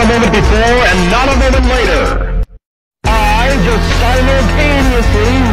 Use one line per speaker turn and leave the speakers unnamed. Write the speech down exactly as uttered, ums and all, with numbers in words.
moment before and not a moment later. I just simultaneously